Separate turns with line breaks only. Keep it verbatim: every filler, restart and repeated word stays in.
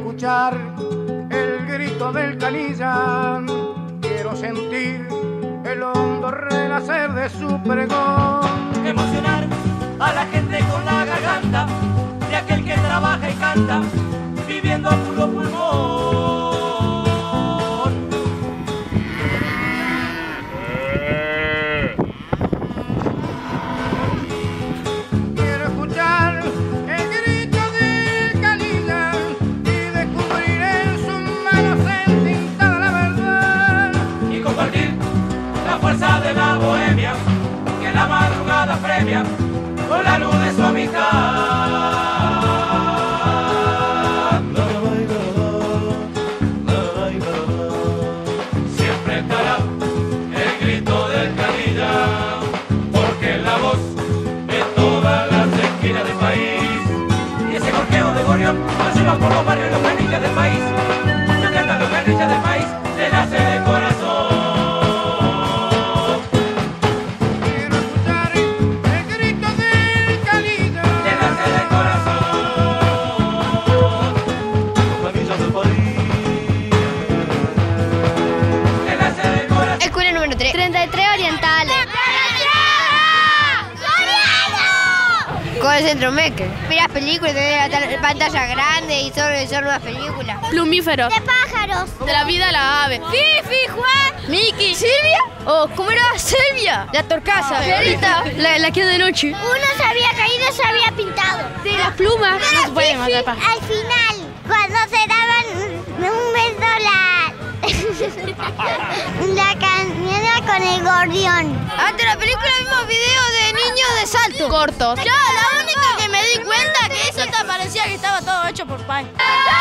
escuchar el grito del canilla, quiero sentir el hondo renacer de su pregón.
Emocionar a la gente con la garganta de aquel que trabaja y canta, viviendo a puro pulmón.
Quiero escuchar el grito del canilla y descubrir en sus manos entintada la verdad.
Y compartir la fuerza de la bohemia que la madrugada premia con la luz de su amistad. Siempre estará el grito del canilla, porque es la voz de todas las esquinas del país. Y ese gorjeo de gorrión nos lleva por los barrios y los canillas del país. Nos cantan los canillas del país, se nace de corazón.
treinta y tres Orientales. Con el Centro Maker. Miras películas, tenés la pantalla grande y son, son nuevas películas.
Plumíferos.
De pájaros.
De la vida a la ave.
Fifi, Juan.
Miki.
Silvia.
Oh, ¿cómo era? Silvia.
La Torcaza.
Fiorita. La, la que de noche.
Uno se había caído, se había pintado.
De las plumas.
Pero
no se pueden
Fifi,
matar.
al final, cuando se daban un beso la... la cañera con el gorrión. Antes de la película vimos videos de niños de salto.
Cortos.
Yo la única que me di cuenta que eso te parecía que estaba todo hecho por pan.